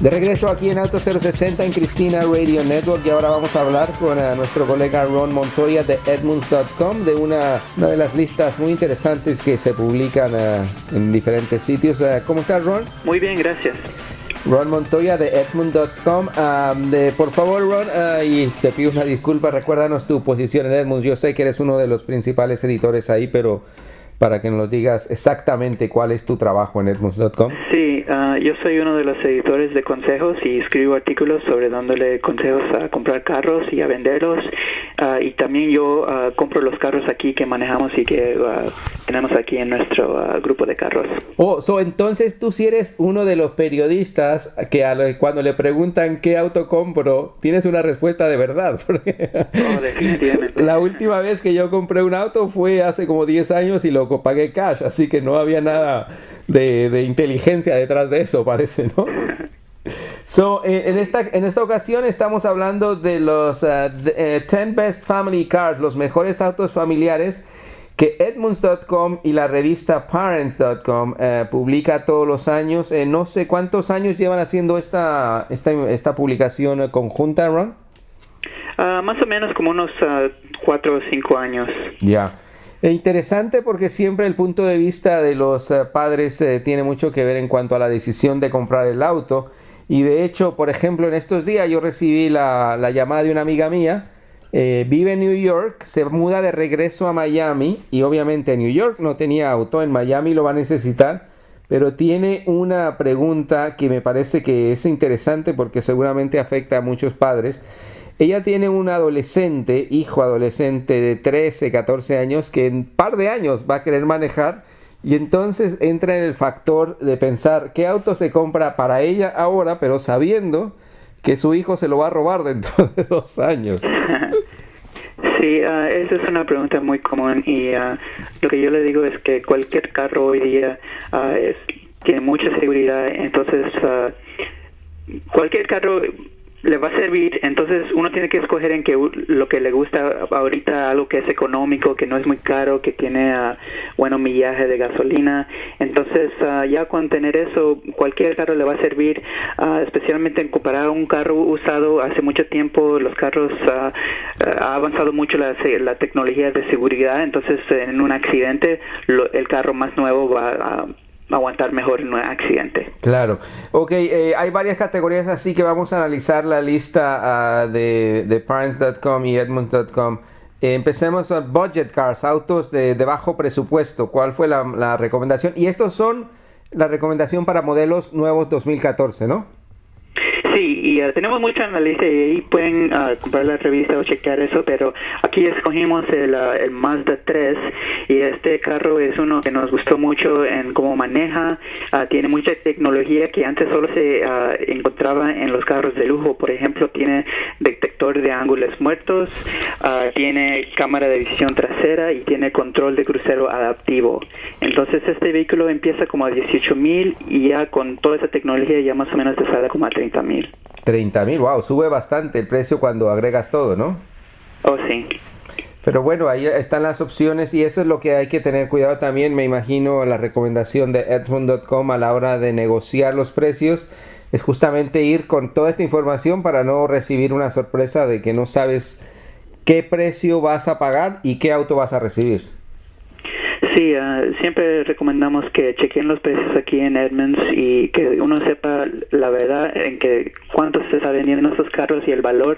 De regreso aquí en Auto 060 en Cristina Radio Network, y ahora vamos a hablar con nuestro colega Ron Montoya de Edmunds.com, de una de las listas muy interesantes que se publican en diferentes sitios. ¿Cómo estás, Ron? Muy bien, gracias. Ron Montoya de Edmunds.com. Por favor, Ron, y te pido una disculpa, recuérdanos tu posición en Edmunds. Yo sé que eres uno de los principales editores ahí, pero para que nos digas exactamente cuál es tu trabajo en Edmunds.com. Sí, yo soy uno de los editores de consejos y escribo artículos sobre dándole consejos a comprar carros y a venderlos. Y también yo compro los carros aquí que manejamos y que tenemos aquí en nuestro grupo de carros. Entonces tú sí eres uno de los periodistas que cuando le preguntan qué auto compro, tienes una respuesta de verdad. Porque definitivamente. La última vez que yo compré un auto fue hace como 10 años y lo pagué cash, así que no había nada de inteligencia detrás de eso, parece, ¿no? En esta ocasión estamos hablando de los 10 Best Family Cars, los mejores autos familiares que Edmunds.com y la revista Parents.com publica todos los años. No sé cuántos años llevan haciendo esta publicación conjunta, Ron. Más o menos como unos 4 o 5 años. Ya. Interesante porque siempre el punto de vista de los padres tiene mucho que ver en cuanto a la decisión de comprar el auto. Y de hecho, por ejemplo, en estos días yo recibí la llamada de una amiga mía. Vive en New York, se muda de regreso a Miami y obviamente en New York no tenía auto, en Miami lo va a necesitar, pero tiene una pregunta que me parece que es interesante porque seguramente afecta a muchos padres. Ella tiene un hijo adolescente de 13, 14 años que en un par de años va a querer manejar, y entonces entra en el factor de pensar qué auto se compra para ella ahora, pero sabiendo que su hijo se lo va a robar dentro de 2 años. Sí, esa es una pregunta muy común y lo que yo le digo es que cualquier carro hoy día tiene mucha seguridad, entonces cualquier carro le va a servir, entonces uno tiene que escoger en que lo que le gusta ahorita, algo que es económico, que no es muy caro, que tiene bueno millaje de gasolina. Entonces ya con tener eso, cualquier carro le va a servir, especialmente en comparar un carro usado. Hace mucho tiempo los carros ha avanzado mucho la tecnología de seguridad, entonces en un accidente el carro más nuevo va a aguantar mejor en un accidente. Claro. Ok, hay varias categorías, así que vamos a analizar la lista de Parents.com y Edmunds.com. Empecemos con Budget Cars, autos de bajo presupuesto. ¿Cuál fue la recomendación? Y estos son la recomendación para modelos nuevos 2014, ¿no? Sí, y tenemos mucho en la lista y ahí pueden comprar la revista o chequear eso, pero aquí escogimos el Mazda 3 y este carro es uno que nos gustó mucho en cómo maneja. Tiene mucha tecnología que antes solo se encontraba en los carros de lujo. Por ejemplo, tiene detector de ángulos muertos, tiene cámara de visión trasera y tiene control de crucero adaptivo. Entonces este vehículo empieza como a 18,000 y ya con toda esa tecnología ya más o menos te sale como a 30,000. 30,000, wow, sube bastante el precio cuando agregas todo, ¿no? Oh, sí. Pero bueno, ahí están las opciones y eso es lo que hay que tener cuidado también. Me imagino la recomendación de Edmunds.com a la hora de negociar los precios es justamente ir con toda esta información para no recibir una sorpresa de que no sabes qué precio vas a pagar y qué auto vas a recibir. Sí, siempre recomendamos que chequen los precios aquí en Edmunds y que uno sepa la verdad en que cuánto se está vendiendo esos carros y el valor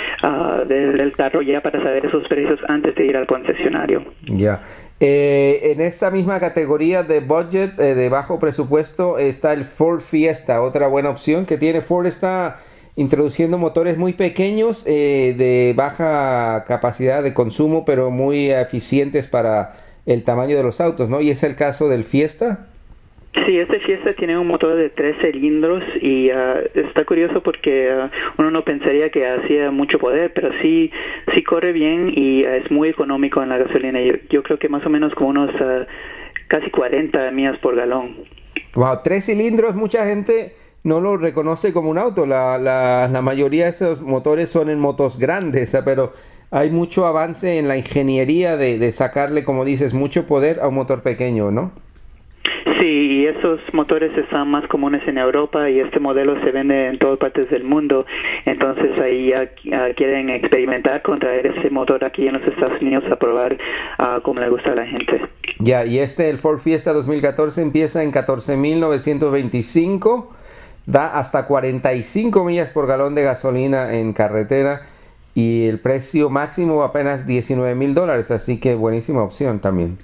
del carro ya para saber esos precios antes de ir al concesionario. Ya. En esa misma categoría de budget, de bajo presupuesto, está el Ford Fiesta, otra buena opción que tiene Ford. Está introduciendo motores muy pequeños, de baja capacidad de consumo, pero muy eficientes para el tamaño de los autos, ¿no? Y es el caso del Fiesta. Sí, este Fiesta tiene un motor de 3 cilindros y está curioso porque uno no pensaría que hacía mucho poder, pero sí corre bien y es muy económico en la gasolina. Yo creo que más o menos como unos casi 40 millas por galón. Wow, 3 cilindros, mucha gente no lo reconoce como un auto. La mayoría de esos motores son en motos grandes, pero hay mucho avance en la ingeniería de sacarle, como dices, mucho poder a un motor pequeño, ¿no? Sí, y esos motores están más comunes en Europa y este modelo se vende en todas partes del mundo. Entonces ahí ya quieren experimentar con traer ese motor aquí en los Estados Unidos a probar cómo le gusta a la gente. Ya, y el Ford Fiesta 2014 empieza en 14.925, da hasta 45 millas por galón de gasolina en carretera y el precio máximo apenas $19,000, así que buenísima opción también.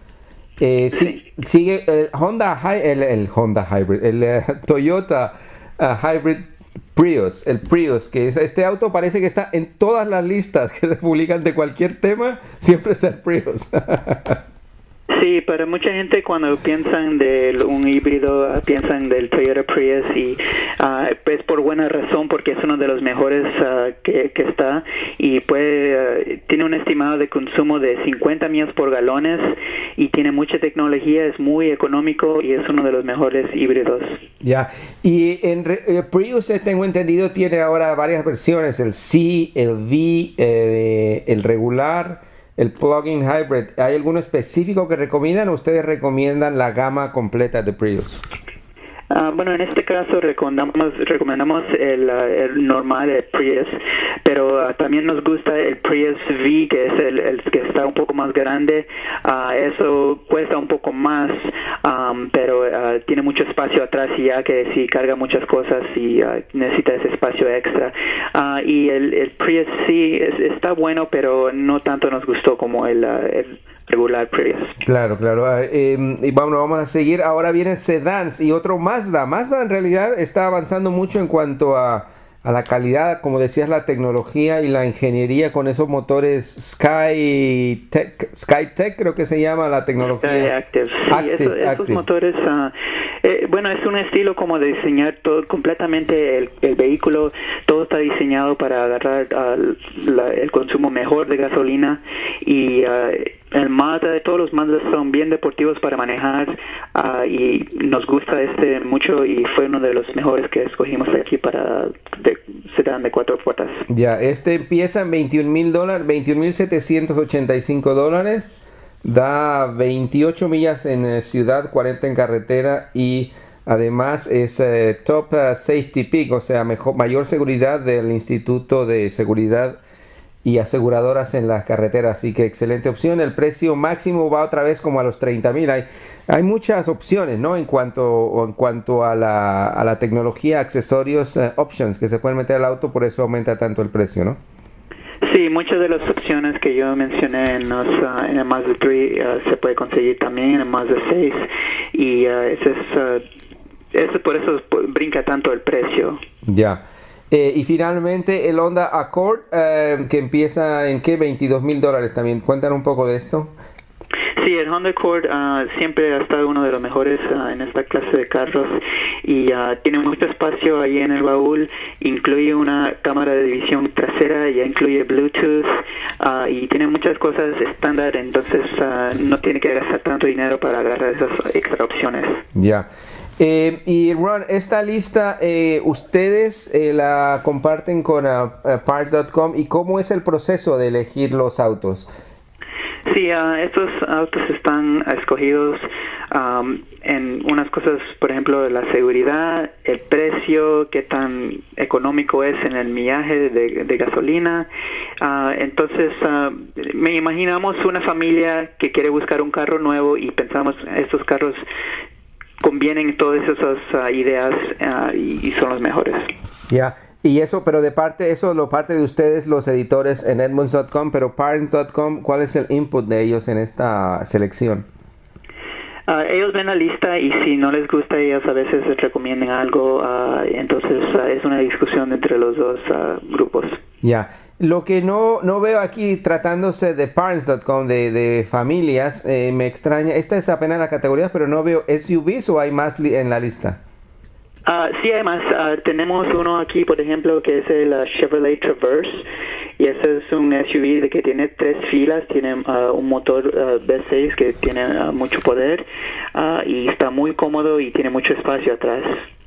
Sigue el Honda Hybrid, el Toyota Hybrid Prius, el Prius, que este auto parece que está en todas las listas que se publican de cualquier tema, siempre está el Prius. Sí, para mucha gente cuando piensan de un híbrido, piensan del Toyota Prius y es por buena razón porque es uno de los mejores que está y tiene un estimado de consumo de 50 millas por galones y tiene mucha tecnología, es muy económico y es uno de los mejores híbridos. Ya, y en Prius tengo entendido tiene ahora varias versiones, el C, el V, el regular, el plug-in hybrid. ¿Hay alguno específico que recomiendan o ustedes recomiendan la gama completa de Prius? Bueno, en este caso recomendamos el normal, el Prius, pero también nos gusta el Prius V, que es el que está un poco más grande. Eso cuesta un poco más, pero tiene mucho espacio atrás y ya que si carga muchas cosas y necesita ese espacio extra. Y el Prius sí está bueno, pero no tanto nos gustó como el regular Prius. Claro. Y vamos a seguir. Ahora vienen sedans y otro Mazda. Mazda en realidad está avanzando mucho en cuanto a la calidad, como decías, la tecnología y la ingeniería con esos motores Skytech creo que se llama la tecnología. Active. Sí, esos motores, bueno, es un estilo como de diseñar todo completamente el vehículo. Todo está diseñado para agarrar el consumo mejor de gasolina y el Mazda, todos los Mazdas son bien deportivos para manejar y nos gusta mucho y fue uno de los mejores que escogimos aquí para sedán de 4 puertas. Ya, empieza en $21,000, $21,785, da 28 millas en ciudad, 40 en carretera y además es Top Safety Peak, o sea, mayor seguridad del Instituto de Seguridad y Aseguradoras en las carreteras, así que excelente opción. El precio máximo va otra vez como a los 30,000. Hay muchas opciones, ¿no? En cuanto a la tecnología, accesorios, options que se pueden meter al auto, por eso aumenta tanto el precio, ¿no? Sí, muchas de las opciones que yo mencioné en el Mazda 3 se puede conseguir también en el Mazda 6 y por eso brinca tanto el precio. Ya. Y finalmente el Honda Accord, que empieza en ¿qué? $22,000 también. Cuéntanos un poco de esto. Sí, el Honda Accord siempre ha estado uno de los mejores en esta clase de carros y tiene mucho espacio ahí en el baúl, incluye una cámara de visión trasera, ya incluye Bluetooth y tiene muchas cosas estándar, entonces no tiene que gastar tanto dinero para agarrar esas extra opciones. Ya. Y Ron, esta lista ustedes la comparten con Parts.com y ¿cómo es el proceso de elegir los autos? Sí, estos autos están escogidos en unas cosas, por ejemplo, la seguridad, el precio, qué tan económico es en el millaje de gasolina. Entonces, me imaginamos una familia que quiere buscar un carro nuevo y pensamos estos carros convienen todas esas ideas y son los mejores. Ya. Y eso, pero lo parte de ustedes, los editores en Edmunds.com, pero Parents.com, ¿cuál es el input de ellos en esta selección? Ellos ven la lista y si no les gusta, ellos a veces les recomiendan algo, entonces es una discusión entre los dos grupos. Ya. Lo que no veo aquí tratándose de Parents.com, de familias, me extraña, esta es apenas la categoría, pero no veo SUVs o hay más en la lista. Sí, además tenemos uno aquí, por ejemplo, que es el Chevrolet Traverse, y ese es un SUV que tiene 3 filas, tiene un motor V6 que tiene mucho poder y está muy cómodo y tiene mucho espacio atrás.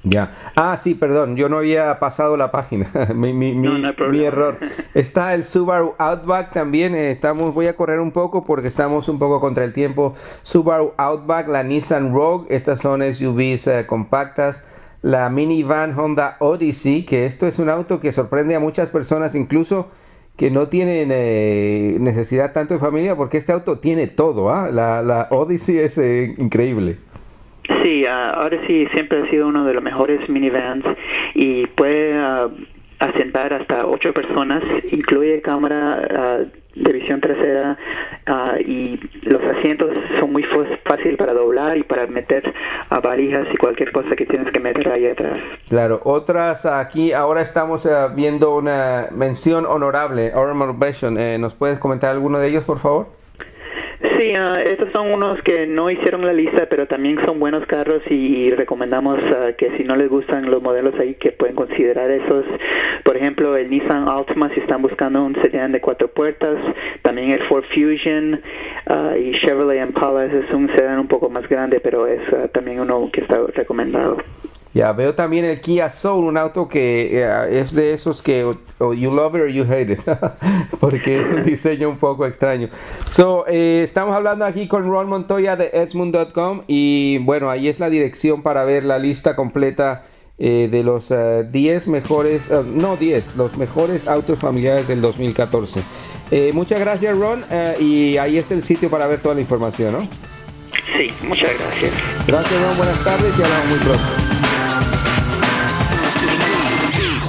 Ya. Ah, sí, perdón, yo no había pasado la página. Mi error. Está el Subaru Outback también. Voy a correr un poco porque estamos un poco contra el tiempo. Subaru Outback, la Nissan Rogue, estas son SUVs compactas. La minivan Honda Odyssey, que esto es un auto que sorprende a muchas personas, incluso que no tienen necesidad tanto de familia, porque este auto tiene todo. La Odyssey es increíble. Sí, Odyssey siempre ha sido uno de los mejores minivans y puede asentar hasta 8 personas, incluye cámara de visión trasera y los asientos son muy fácil para doblar y para meter valijas y cualquier cosa que tienes que meter ahí atrás. Claro, otras aquí, ahora estamos viendo una mención honorable, Honorable Mention. ¿Nos puedes comentar alguno de ellos, por favor? Sí, estos son unos que no hicieron la lista, pero también son buenos carros y recomendamos que si no les gustan los modelos ahí, que pueden considerar esos. Por ejemplo, el Nissan Altima, si están buscando un sedán de 4 puertas, también el Ford Fusion y Chevrolet Impala, ese es un sedán un poco más grande, pero es también uno que está recomendado. Ya, veo también el Kia Soul, un auto que es de esos que o you love it or you hate it, porque es un diseño un poco extraño. Estamos hablando aquí con Ron Montoya de Edmunds.com y bueno, ahí es la dirección para ver la lista completa de los 10 mejores, los mejores autos familiares del 2014. Muchas gracias, Ron, y ahí es el sitio para ver toda la información, ¿no? Sí, muchas gracias. Gracias, Ron, buenas tardes y hablamos muy pronto.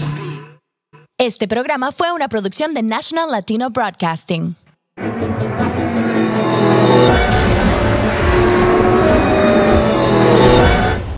Este programa fue una producción de National Latino Broadcasting.